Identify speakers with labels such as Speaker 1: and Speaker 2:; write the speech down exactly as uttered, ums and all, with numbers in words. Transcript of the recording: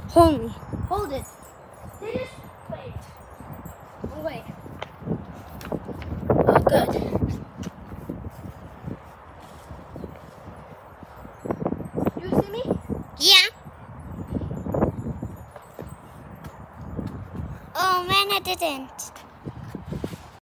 Speaker 1: Hold me.
Speaker 2: Hold it. They just wait. Oh, wait. Oh, good. You see me?
Speaker 1: Yeah. Oh man, I didn't.